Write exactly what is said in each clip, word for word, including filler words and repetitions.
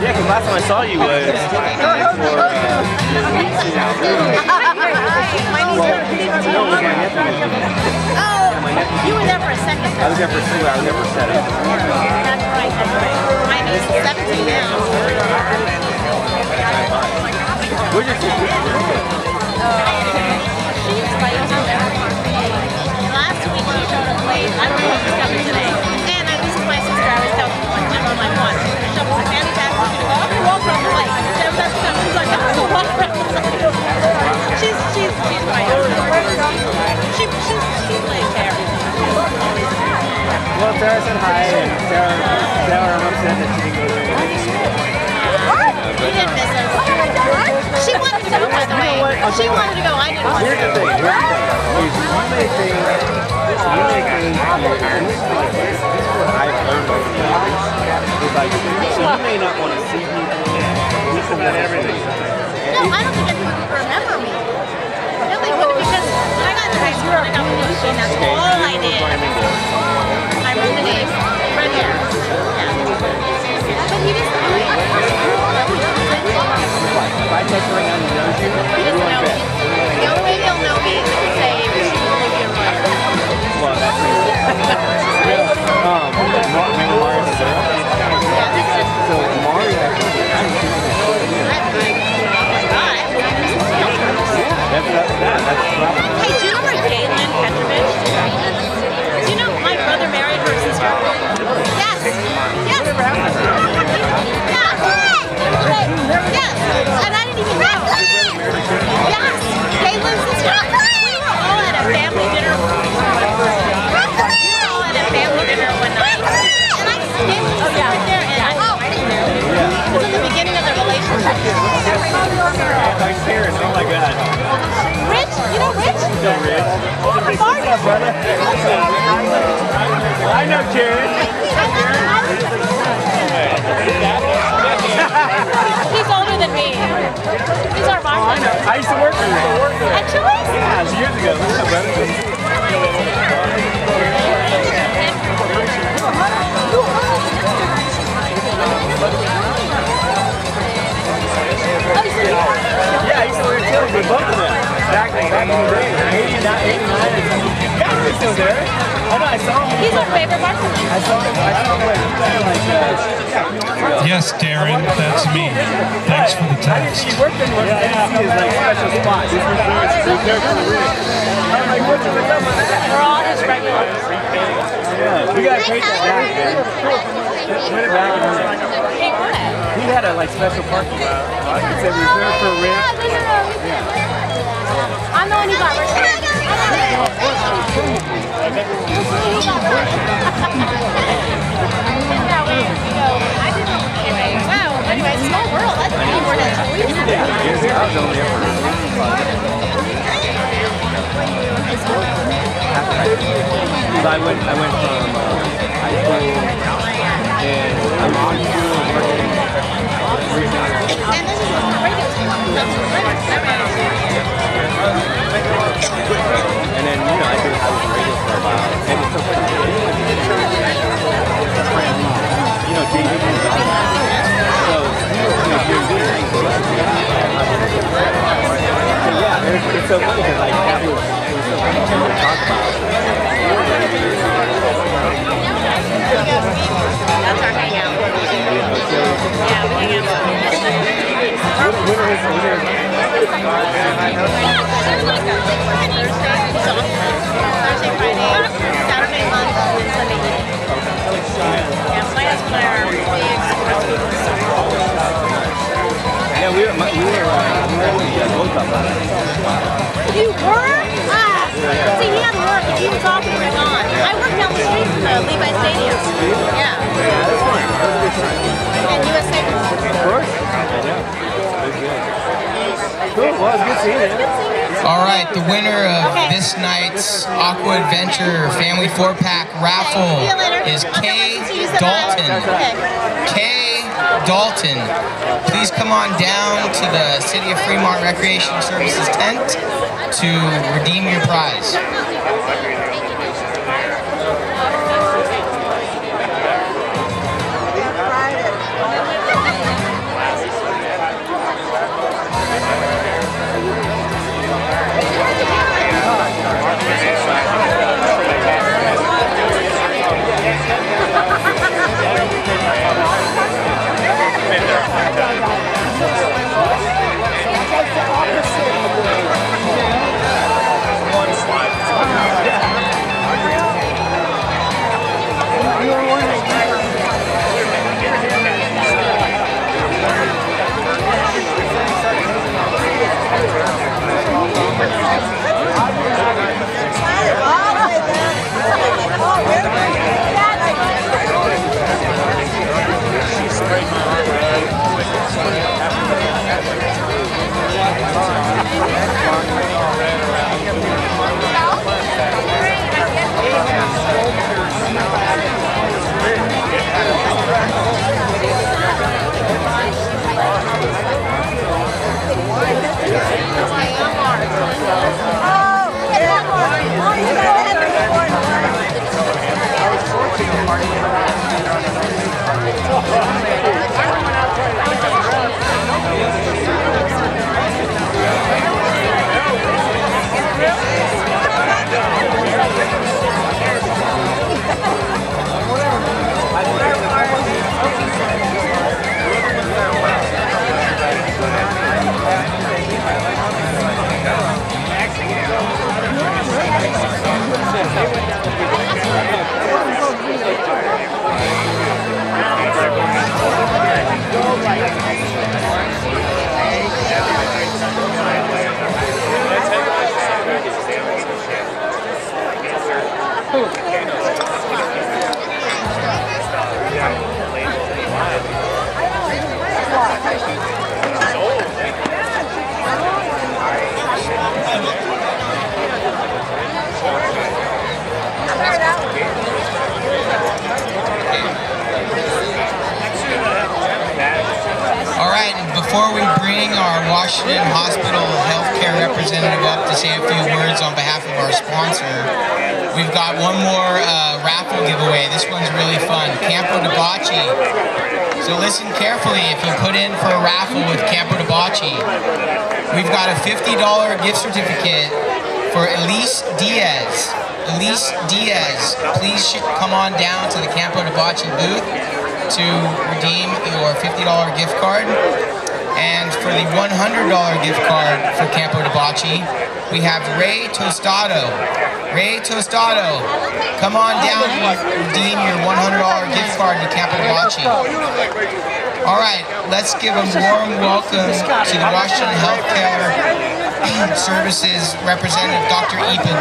Yeah, because last time I saw you was for uh, my niece well, no, it was my nephew. Oh, you were there for a second. I was there for two hours. I was there for seven. That's right, that's right. My niece is seventeen now. Where's your sister? She's like, last week she showed up late. I don't know if she's coming today. And I was with my sister. I was telling her I'm on my one. I shoved my fanny pack. She's like, I'm going to walk around the lake. She's like, I'm going to walk around the lake. She's, she's, she's my She, she's, she's like Sarah. Well, Sarah said hi, and Sarah, Sarah, I'm upset that she didn't go there. We didn't miss her. She wanted to go, by the way. She wanted to go, I didn't want to Here's the go. thing, here's the thing. Is you may think, you may think, and this is like, this is what I've learned over the years. It's like, so you may not want to see people, listen to everything. No, I don't think anyone would remember me. No, they wouldn't, because when I got to high school, I got with Lucy, and that's all I did. I wrote the name right there. Yeah. But he doesn't know me. If I touch right now, he knows you. He doesn't know me. The only way he'll know me is if you say, she will only be a writer. Well, that's real. Um, Mario is there. So Mario, I haven't seen him before. That's that's that. That's probably. Hey, do you know where Galen Petrovich is? Do you know my brother married her sister? Yes. Yes. Yeah. Yes. And I didn't even know. Yes. Galen's sister. We were all at a family dinner. We were all at a family dinner one night. And I skipped right there, and I, oh, I didn't know. It was in the beginning of the relationship. Like Paris, oh my God. Rich? You know Rich? You know Rich. What's up, brother? I know Jared. He's older than me. He's our bartender. I used to work for him. Actually? Yeah, it was years ago. What's up, brother? Yeah, I used to work too with both of them. Back, back in the day, eighty-nine, eighty-nine. Yeah, he's still there. I know, I saw him. He's our favorite bartender. I saw him, I saw him like, like uh, yes, Darren, that's me. Thanks for the text. He worked in one of his like special spots. This was there for the rig. I'm like, what's up with that? We're all his regulars. Yeah, we gotta take that back, man. Put it back in the rig. Hey, what? He had a like special parking lot. He said reserved for a rig. Yeah. I'm the one who got rid of it. Wow, anyway, small world. That's pretty more than two weeks. Yeah, I was only there for I went, I went from uh, high school and I'm on school and working. And this is a radio And then, you know, I did, I was radio for a while. And it's so funny. You know, J V is on that. So, you know, J V is so yeah, it's, it's so funny because like that was, it was so funny to talk about. That's our hangout. Yeah, we hang out. Winter is winter. Thursday, Friday, Saturday, lunch, and Sunday evening. Yeah, my husband and I are big Yeah, we were, my, we were, uh, we were at the Gold Cup last night. You were? Ah! See, he had to work. If he was off, we were gone. I worked down the street from the Levi Stadium. Yeah. Yeah, that's fun. That was a good time. And U S A. Of course. I know. It was good. Cool. Well, it was good seeing you. All right, the winner of this night's Aqua Adventure Family four pack raffle is Kay Dalton. Kay Dalton, please come on down to the City of Fremont Recreation Services tent to redeem your prize. before we bring our Washington Hospital healthcare representative up to say a few words on behalf of our sponsor, we've got one more uh, raffle giveaway. This one's really fun. Campo Debauche. So listen carefully if you put in for a raffle with Campo Debauche. We've got a fifty dollar gift certificate for Elise Diaz. Elise Diaz, please come on down to the Campo Debauche booth to redeem your fifty dollar gift card. And for the one hundred dollar gift card for Campo Debauche, we have Ray Tostado. Ray Tostado, come on down and redeem your one hundred dollar gift card to Campo Debauche. All right, let's give a warm welcome to the Washington Healthcare Services representative, Doctor Epen.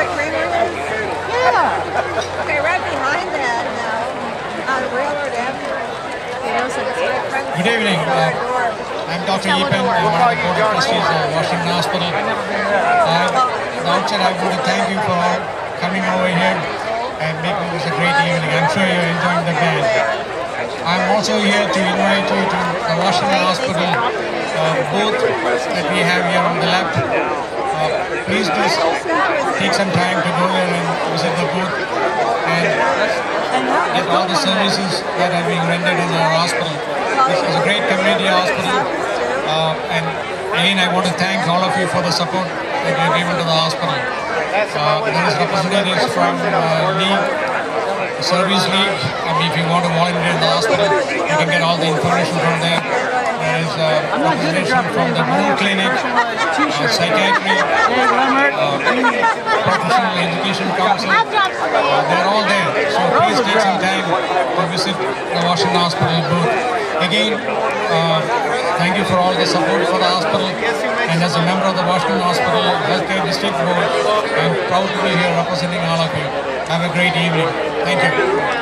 Yeah. Okay, right behind that now, on Railroad Avenue. Good evening. Uh, I'm Doctor Epen. I'm one of the board of trustees of Washington Hospital. Uh, the outset, I want to thank you for coming over here and making this a great evening. I'm sure you're enjoying the band. I'm also here to invite you to the Washington Hospital uh, booth that we have here on the left. Uh, please just take some time to go there and visit the booth and get all the services that are being rendered in our hospital. This is a great community hospital, uh, and again I want to thank all of you for the support that you have given to the hospital. Uh, there is representatives from uh, League, the Service League. I mean, if you want to volunteer in the hospital, you can get all the information from there. There is uh, representation from the Moon Clinic, uh, Psychiatry, uh, Professional Education Council. Uh, they're all there. So please take some time to visit the Washington Hospital booth. Again, uh, thank you for all the support for the hospital. And as a member of the Washington Hospital Healthcare District Board, I'm proud to be here representing all of you. Have a great evening. Thank you.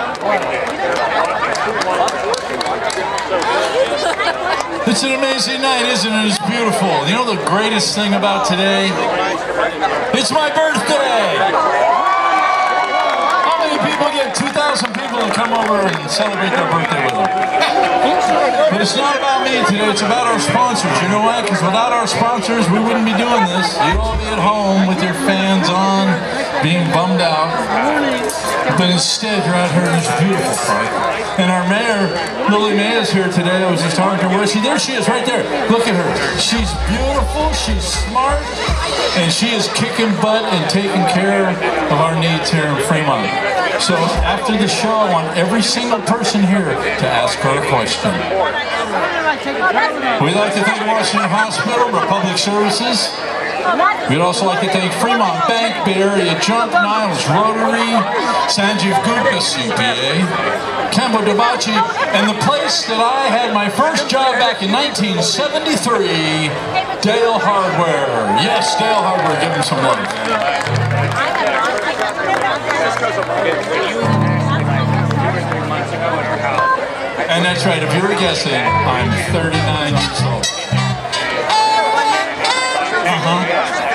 It's an amazing night, isn't it? It's beautiful. You know the greatest thing about today? It's my birthday! How many people get two thousand people to come over and celebrate their birthday with them? But it's not about me today, it's about our sponsors. You know why? Because without our sponsors, we wouldn't be doing this. You'd all be at home with your fans on, being bummed out. But instead, you're out here in this beautiful park. And our mayor, Lily May, is here today. I was just talking to her. Where is she? There she is, right there. Look at her. She's beautiful, she's smart, and she is kicking butt and taking care of our needs here in Fremont. So after the show, I want every single person here to ask her a question. We'd like to thank Washington Hospital, Republic Services. We'd also like to thank Fremont Bank, Bay Area Jump, Niles Rotary, Sanjeev Gupta C P A, Campo Debauche, and the place that I had my first job back in nineteen seventy-three, Dale Hardware. Yes, Dale Hardware, give them some love. And that's right, if you were guessing, I'm thirty-nine years old. Uh-huh.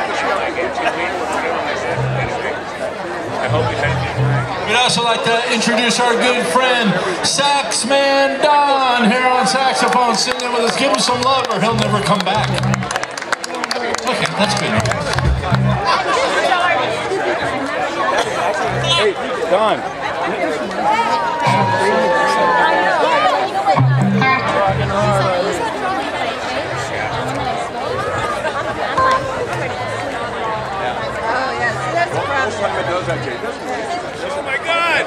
We'd also like to introduce our good friend, Saxman Don, here on saxophone, singing with us. Give him some love or he'll never come back. Okay, that's good. Hey, Don. Oh my God!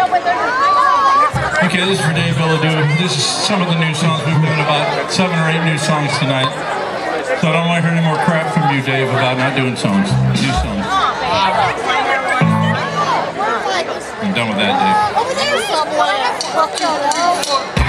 Okay, this is for Dave Bilodeau. This is some of the new songs. We've done about seven or eight new songs tonight. So I don't want to hear any more crap from you, Dave, about not doing songs. New songs. I'm done with that, Dave. Over there, someone.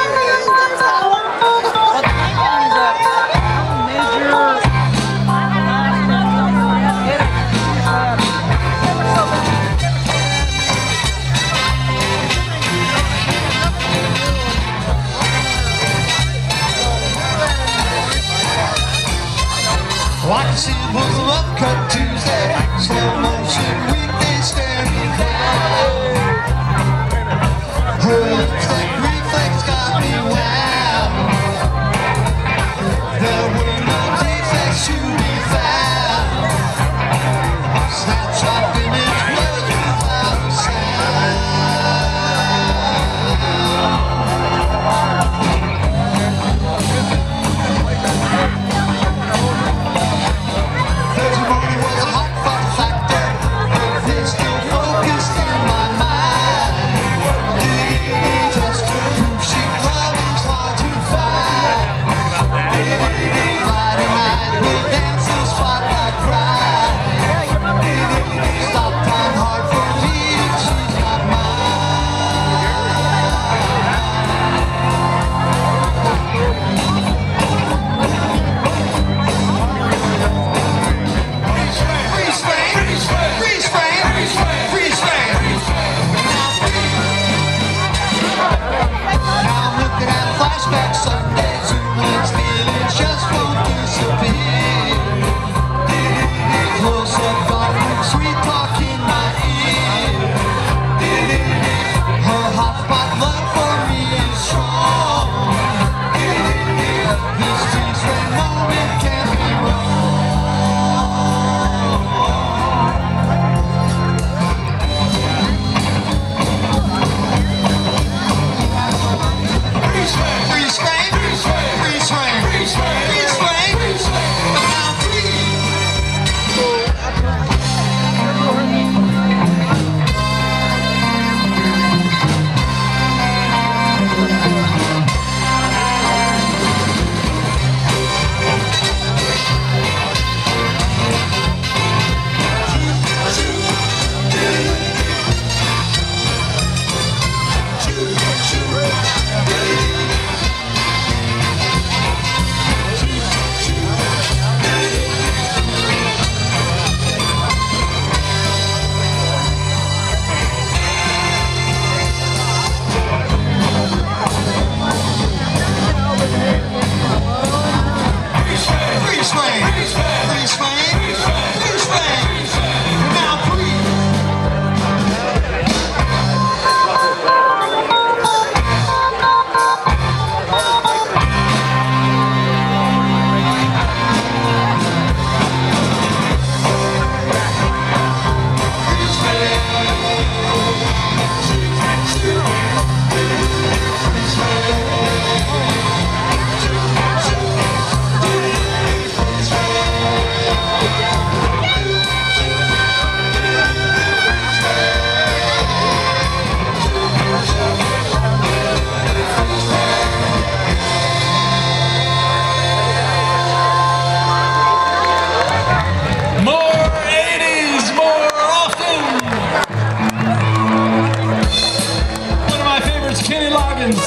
Watching was a love cut Tuesday, slow motion weekday standing there. Her reflex got me wow. Fridays, back Sundays, and these feelings just won't disappear. Close up, darling, sweet talk in my ear. Her hot spot love for me is strong. This sweet moment can't be wrong. Free swing, free swing, free swing, free swing, free swing, free swing. Now free. Free swing, free swing, free swing. Now free. More eighties, more often. One of my favorites, Kenny Loggins.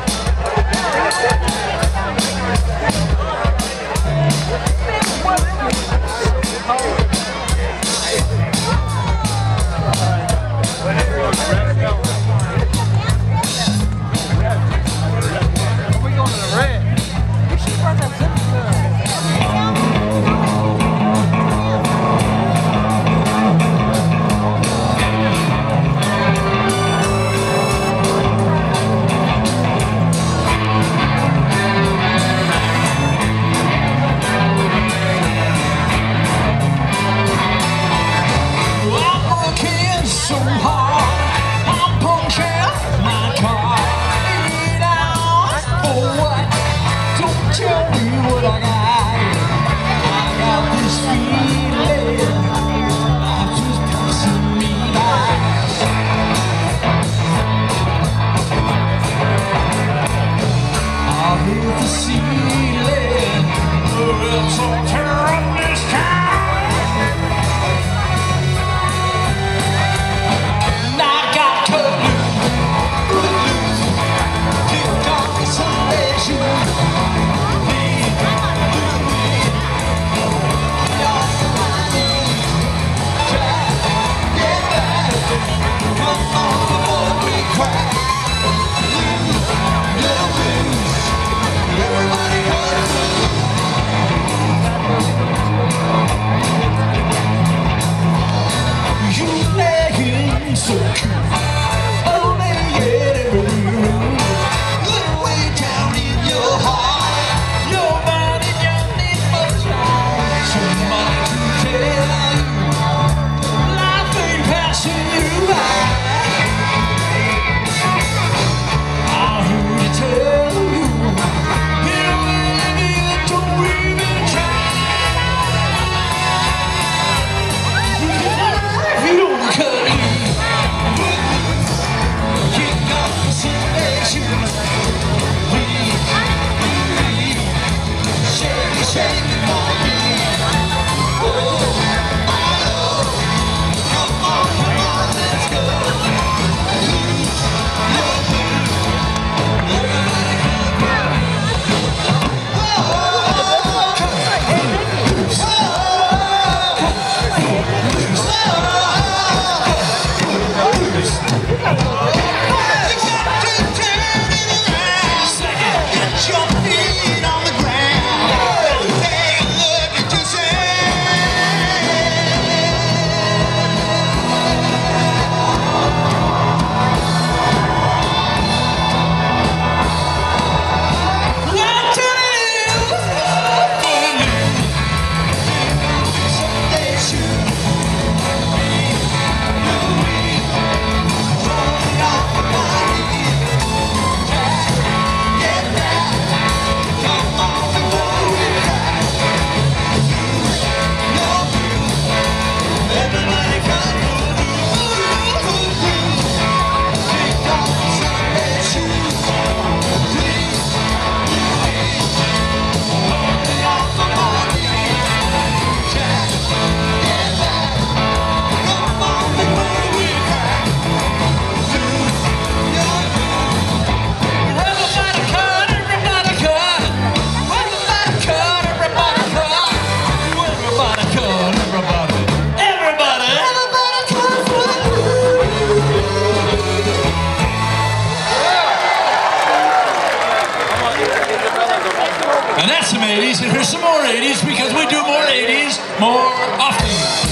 I'm working so hard, I'm punching my card. Eight hours for what? Don't tell me what I got. I got this feeling, I'm just passing me by. I hit the ceiling, or else I'll tear up this town. And I got cut loose, kicked off the Sunday shoes. Leave me, you're running, try to get back. Come on before we crack. Lose, you'll lose. Everybody And that's some eighties, and here's some more eighties because we do more eighties more often.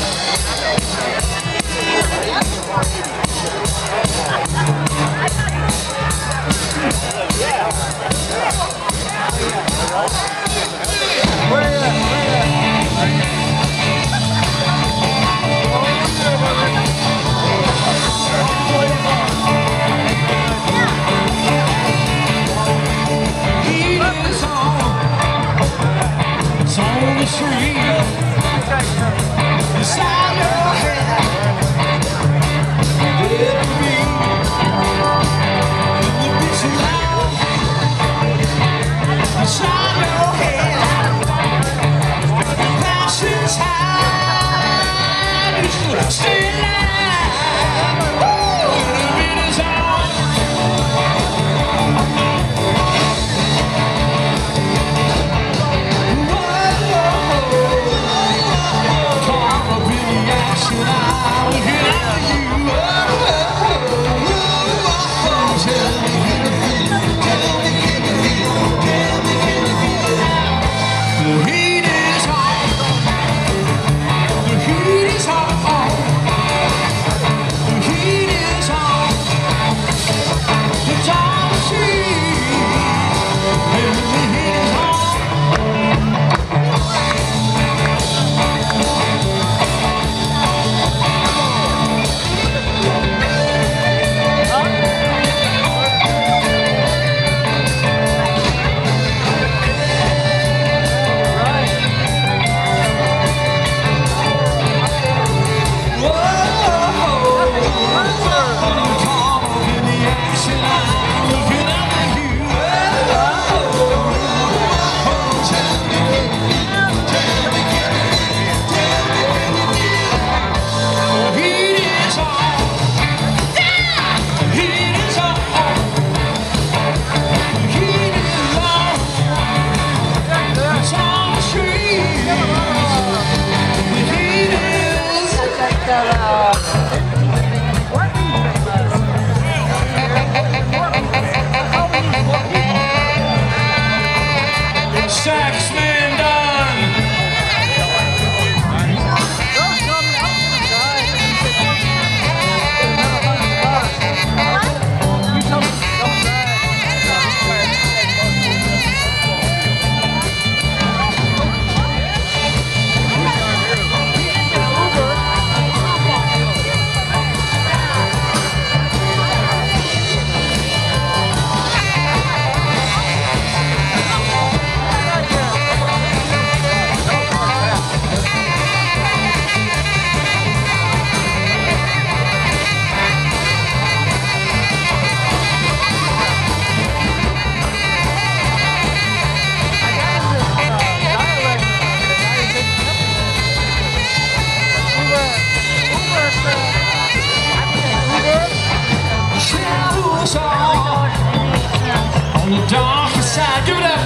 On the darker side, give it up.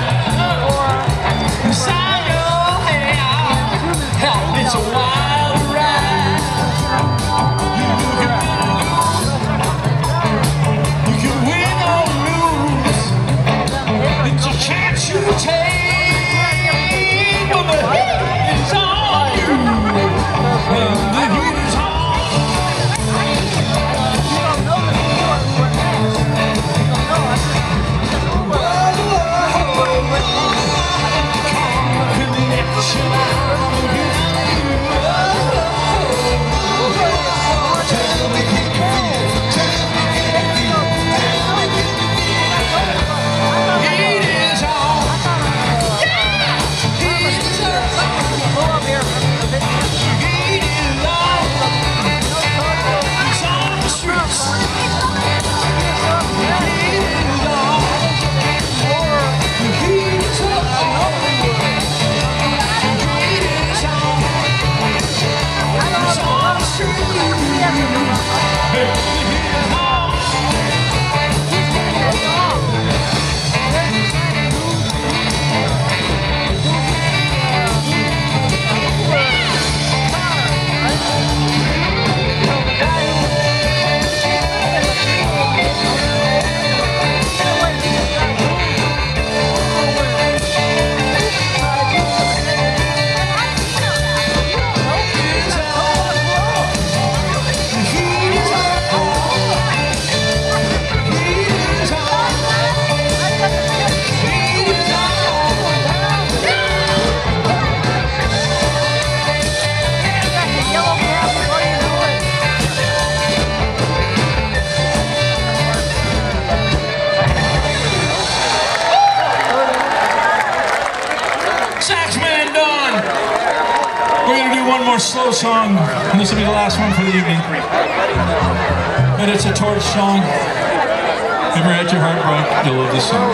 Inside your head, it's a wild ride. You can, you can win or lose. It's a chance you take, but the heat is on you, and the heat is on. Come up in the action, I'll get you. one more slow song, and this will be the last one for the evening. And it's a torch song. Ever had your heart broke? You'll love this song.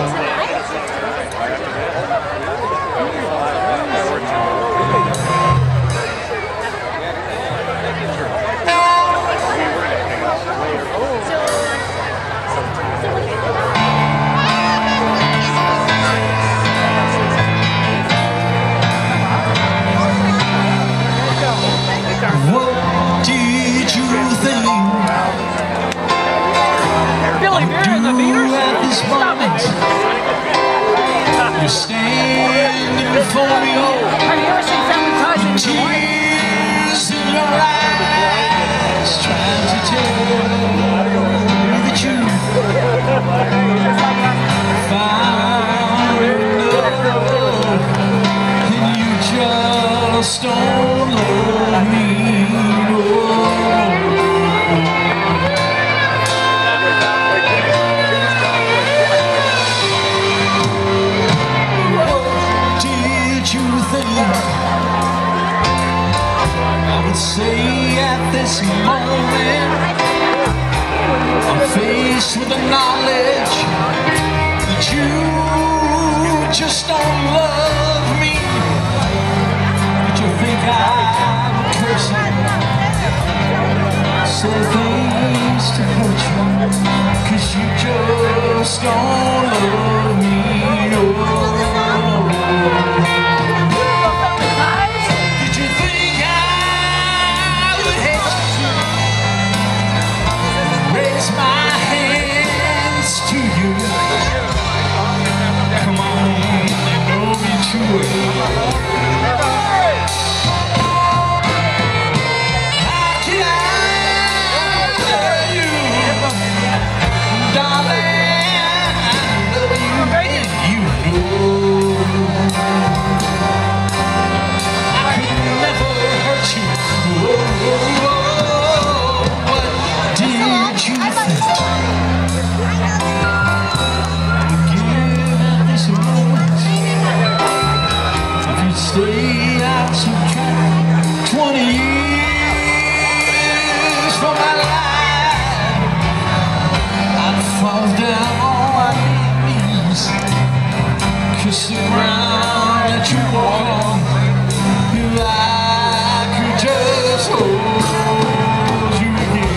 What did you think? Billy Beer and the Beaters? At this moment, you're standing before me, Have you ever seen Family Ties in your life? tears in your eyes, trying to tell the truth. Found love, and you just don't love me. I would say at this moment I'm faced with the knowledge that you just don't love me. Did you think I'm a person? Say things to hurt you, 'cause you just don't love me, no. Stay out to twenty years from my life, I'd fall down on my knees, kiss the ground that you walk on, if I could just hold you again.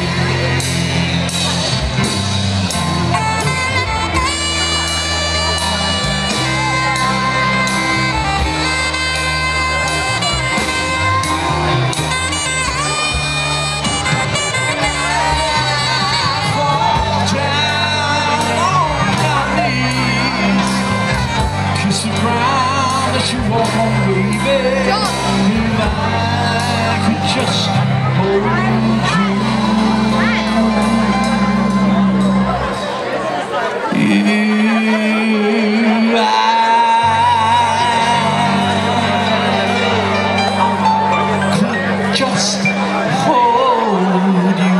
The ground that you walk on, baby, if I could just hold you. If I could just hold you.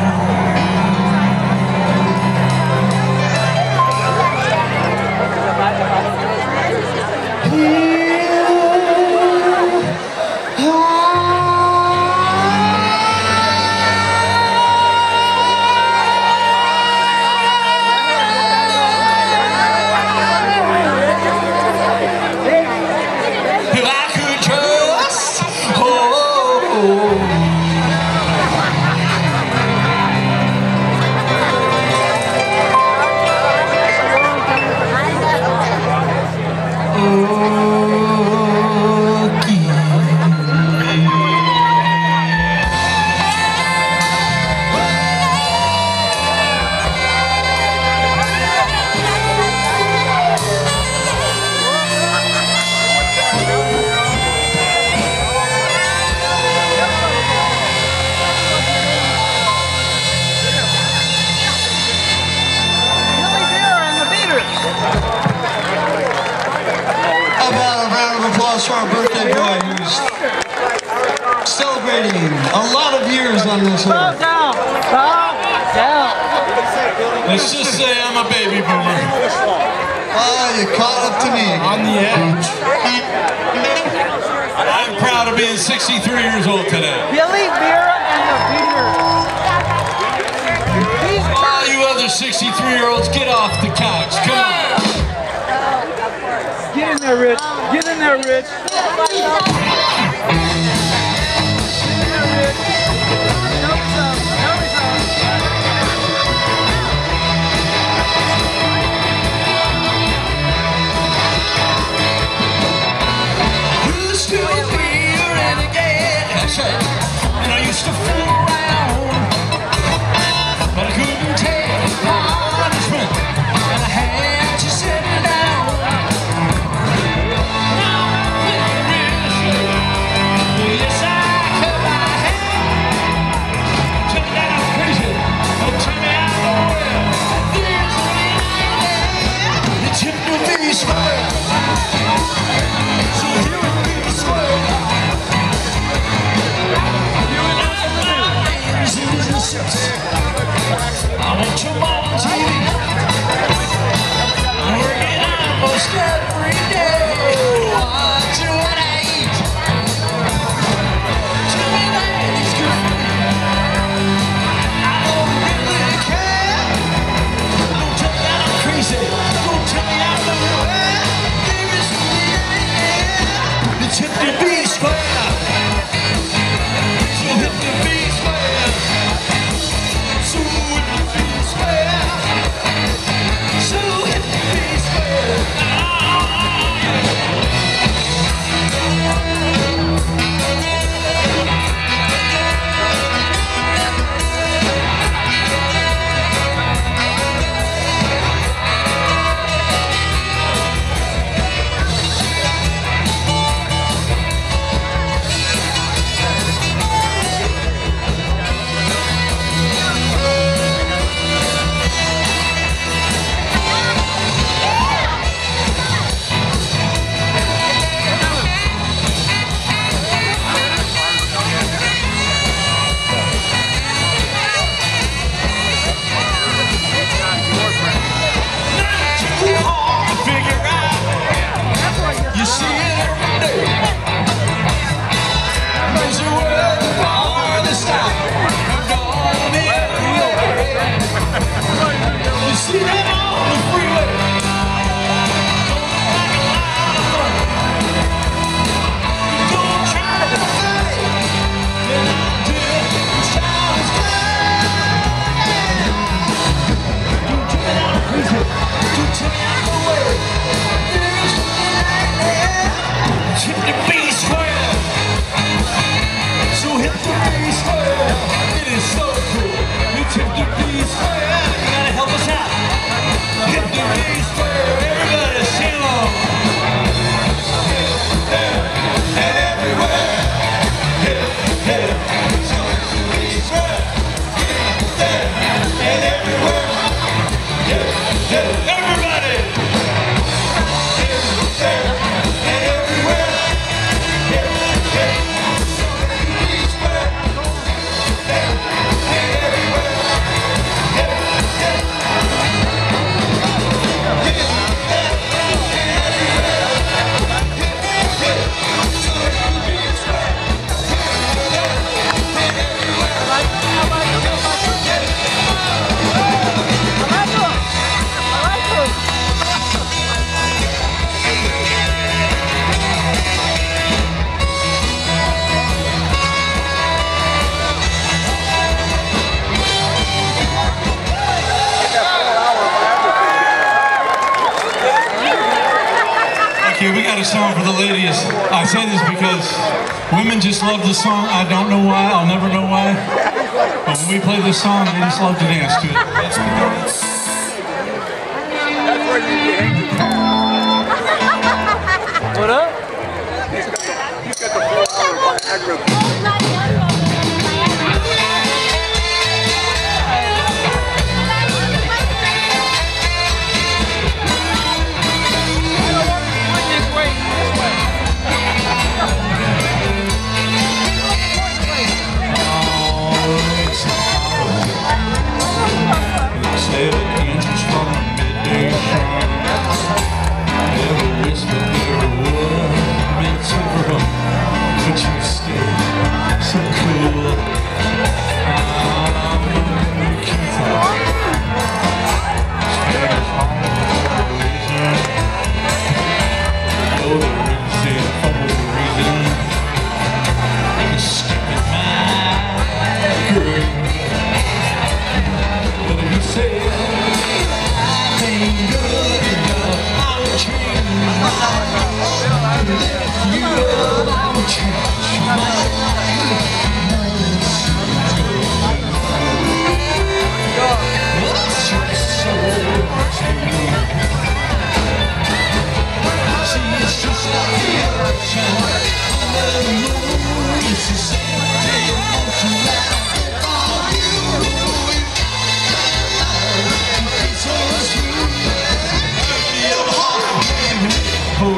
For our birthday boy who's celebrating a lot of years on this earth. Down, down, down. Let's just say I'm a baby boomer. Oh, you caught up to me. On the edge. I'm I'm proud of being sixty-three years old today. Billy Vera and the Beaters. All you other sixty-three-year-olds, get off the couch. Come on. Get in there, Rich. Get in there, Rich. Used to be a renegade. That's right. And I used to fool around, but I couldn't take punishment, and I had to sit down. Now I'm feeling rich. Yes, I cut my hair. Tell me that I'm crazy. Don't tell me I'm nowhere. There's a night there. It's hit to be square. So here it be square. I want you on T V. I'm working almost every day. Watching what I eat. Tell me that it's good for me. I don't really care. Don't tell me that I'm crazy. Don't tell me I'm nowhere. There is yeah. It's hip to be square. So hip to be square. So hip to be square. So hip to be square. We got a song for the ladies. I say this because women just love this song. I don't know why. I'll never know why. But when we play this song, they just love to dance to it. That's What up? He's got the four hours aggro. Never whispered a word meant to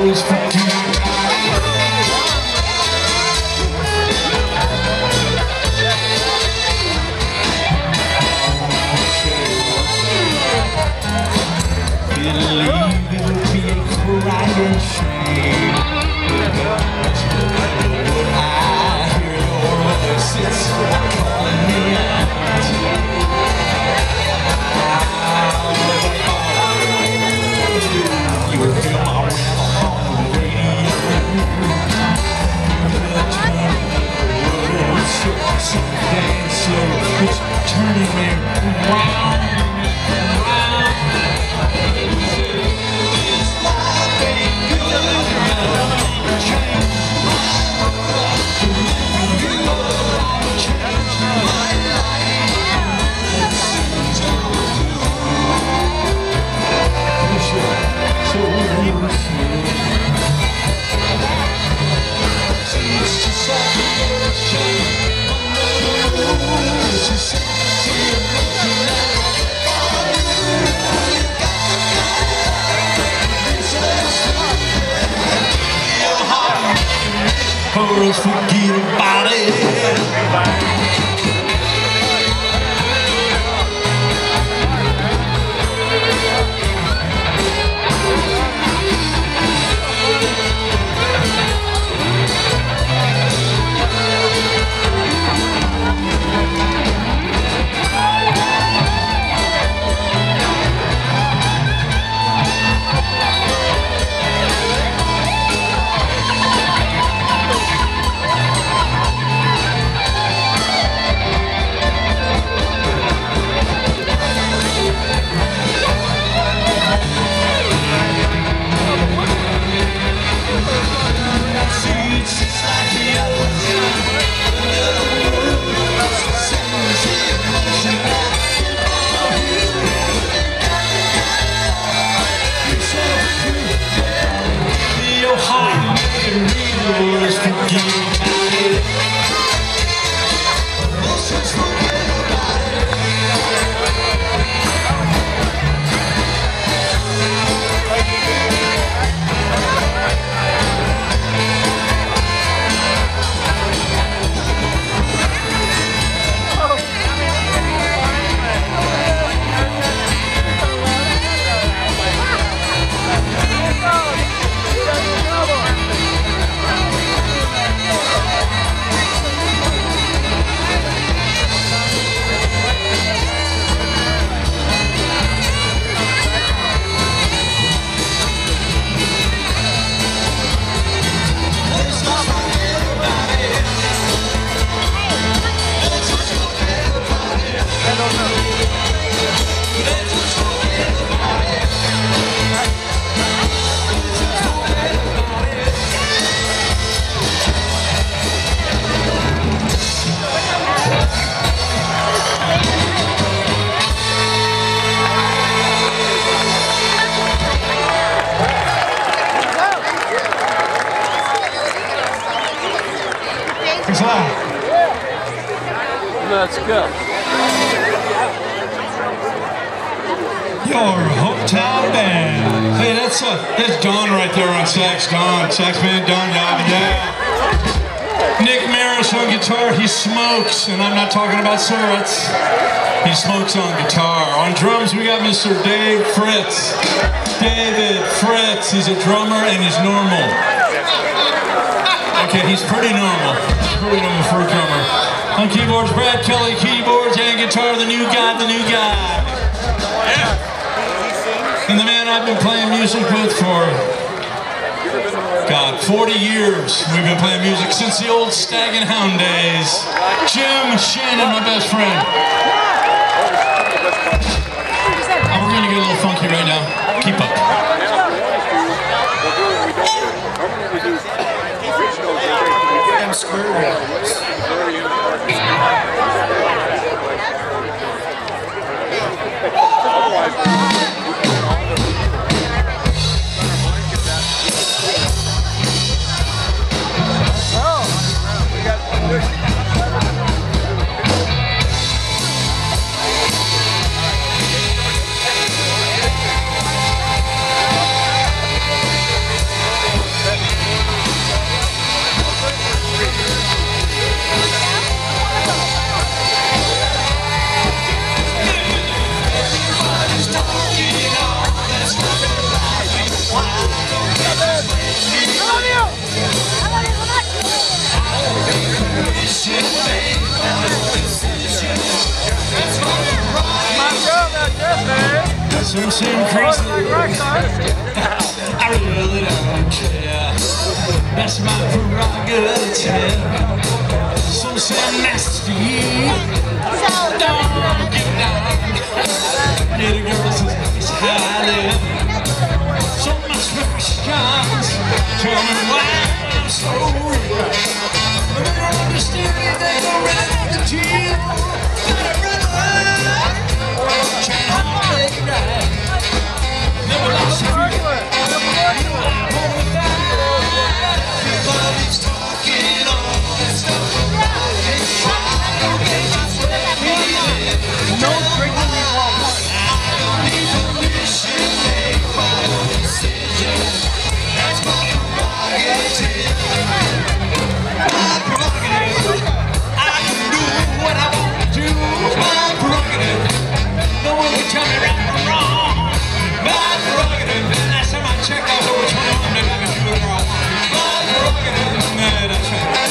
always forget. Turning me round and round. It's like a good change. Change my life. So it's just like a change. It's just or else forget about it. Let's go. Your hometown band. Hey, that's uh, that's Don right there on sax. Don, sax man, Don Yavin, yeah. Nick Maris on guitar. He smokes, and I'm not talking about cigarettes. He smokes on guitar. On drums, we got Mister Dave Fritz. David Fritz. He's a drummer, and he's normal. Okay, he's pretty normal. Pretty normal for a drummer. On keyboards, Brad Kelly, keyboards and guitar, the new guy, the new guy. Yeah. And the man I've been playing music with for, God, forty years. We've been playing music since the old Stag and Hound days. Jim Shannon, my best friend. And we're gonna get a little funky right now. Keep up. Damn screw. Some seem crazy. I really don't care. That's my prerogative. Some say nasty. Don't get down. Little girls is how I live. So much questions. Tell me why I'm so real. I don't understand anything around the deal. Can't hold it right. Never lost a feeling. Everybody's talking all that stuff about it. I don't get just let me live. No drinking me while I don't need permission to make my own decisions. That's my prerogative. My prerogative. I can do what I want to do. My prerogative. No one can tell me right from wrong. My prerogative. Last time I checked, I was over twenty-one, maybe I can do it wrong. My prerogative. Nah, that's right.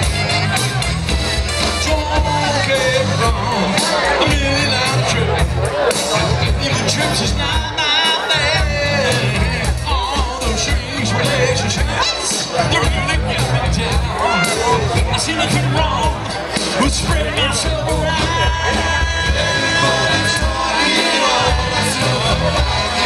Don't get wrong. I'm really not a trip. Even trips is not my thing. All those strange relationships, they really get me down. I see nothing wrong with spreading myself around. Everybody's talking all that stuff about me.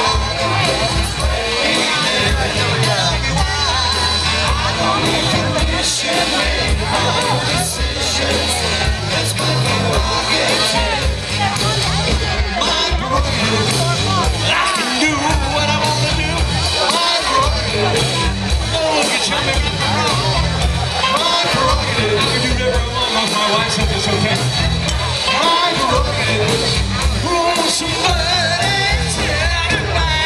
I don't need permission, make my own decisions. That's my prerogative. My prerogative. I can do what I want to do. My prerogative. No one can tell me right from wrong. My prerogative. I can do whatever I want as my wife said it's okay. My prerogative. Oh, somebody tell me why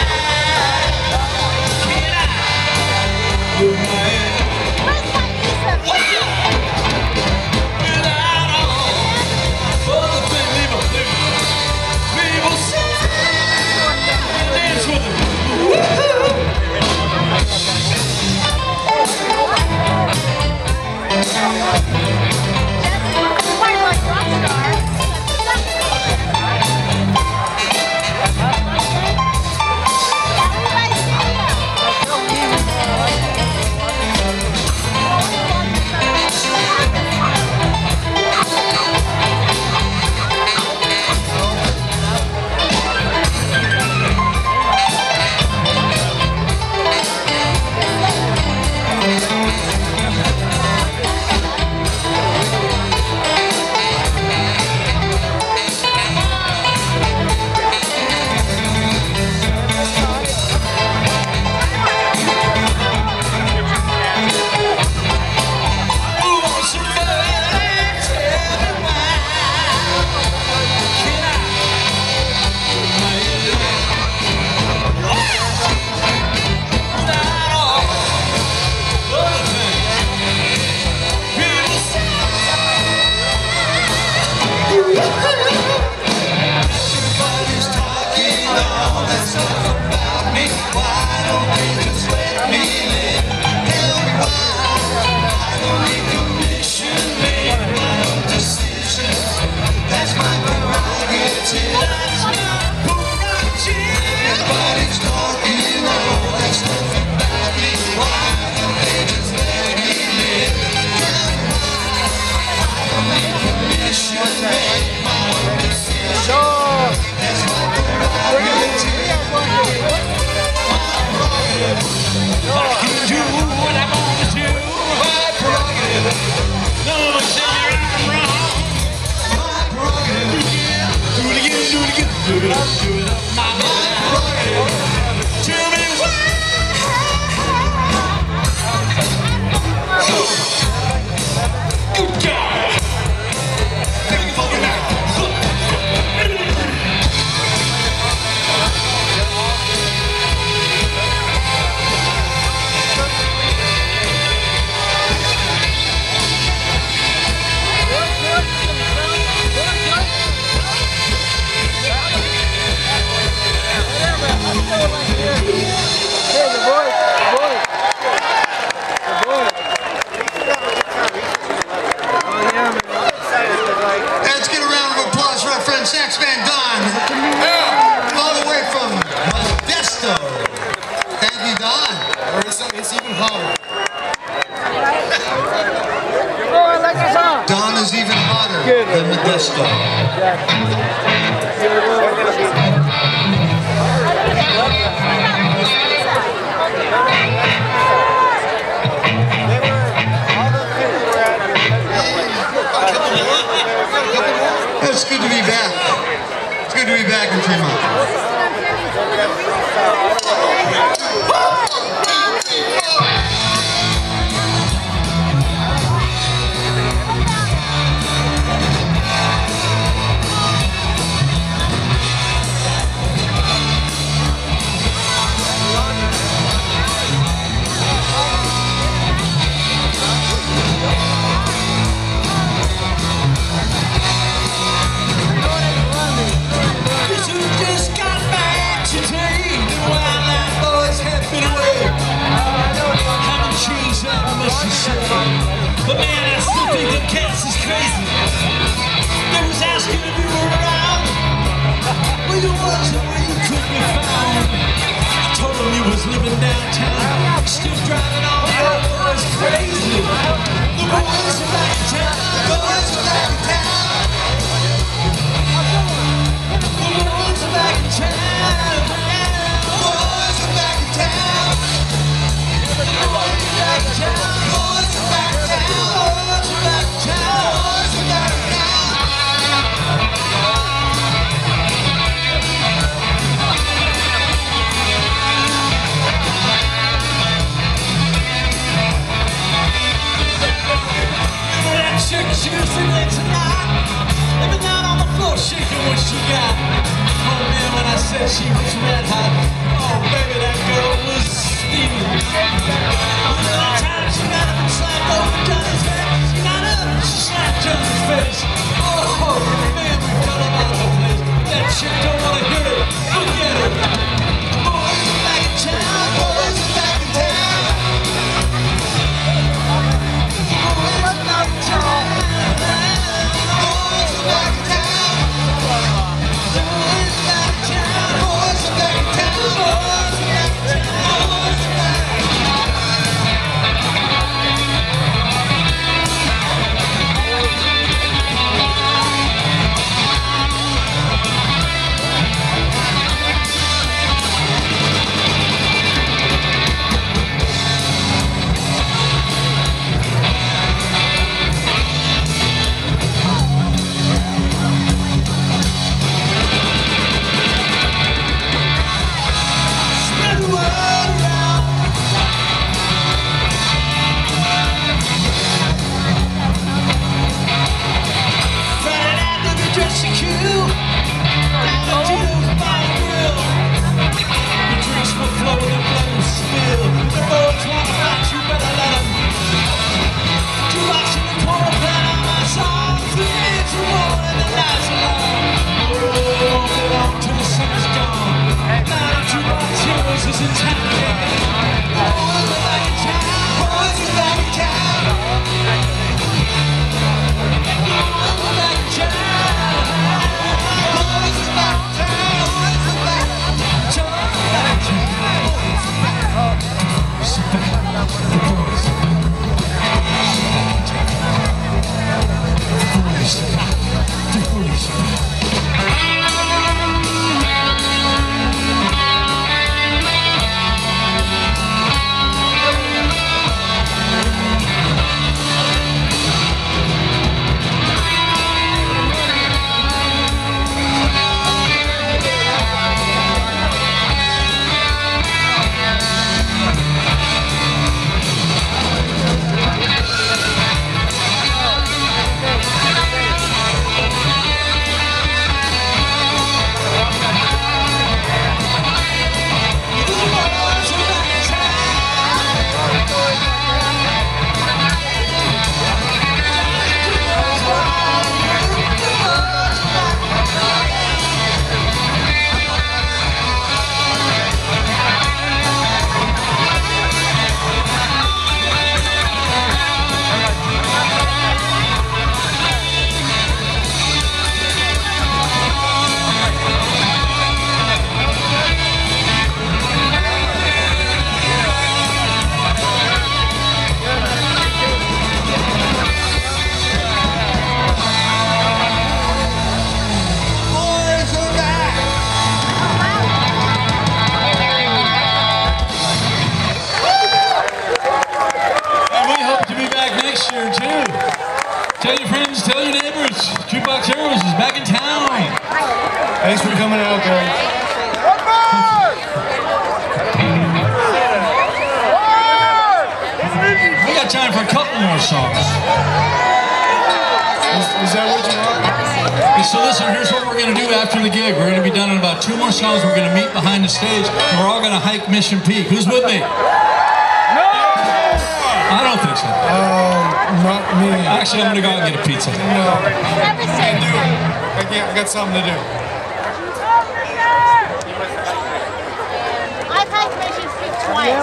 can I live my head without all other things people do. People say dance with them. Everybody's talking all that stuff about me. Why don't they just let me live? Tell me why I don't need permission, make my own decisions. That's my prerogative. That's my prerogative. Everybody's talking all that stuff about me. Why don't they just let me live? Tell me why I don't need permission, make my own decisions. That's my prerogative. I can do what I want to do. My prerogative. No one tell me right from wrong. My prerogative. Do it again, do it again, do it up, do it up. My prerogative. Tell me why. Good job. Thank you for your night. on. Or it's, it's even hotter. Oh, I like that song. Dawn is even hotter than Modesto. It's good to be back. It's good to be back in Tremont. But man, I still think the cats is crazy. They was asking if you were around, where you was and where you could be found. I told them you was living downtown, still driving all the boys crazy. The boys are back in town, the boys are back in town. The boys are back in town, the boys are back in town. The boys are back in town. She was sitting there tonight, living down on the floor, shaking what she got. Oh man, when I said she was red hot, oh baby, that girl was steaming. One time she got up and slapped over Johnny's head. She got up and she slapped Johnny's face. Oh man, we fell about the place. That chick don't wanna hear it. Forget it. Boys are back in town. Boys are back in town. Boys are back in town. Boys are back in town. Tell your friends, tell your neighbors. Jukebox Heroes is back in town. Thanks for coming out, guys. We got time for a couple more songs. Is, is that what you want? Okay, so listen, here's what we're going to do after the gig. We're going to be done in about two more songs. We're going to meet behind the stage, and we're all going to hike Mission Peak. Who's with me? No! I don't think so. Um, not me. Actually, I'm going to go out and get a pizza. No. I can't do it. I can't. I got something to do. I've hiked Mission Peak twice.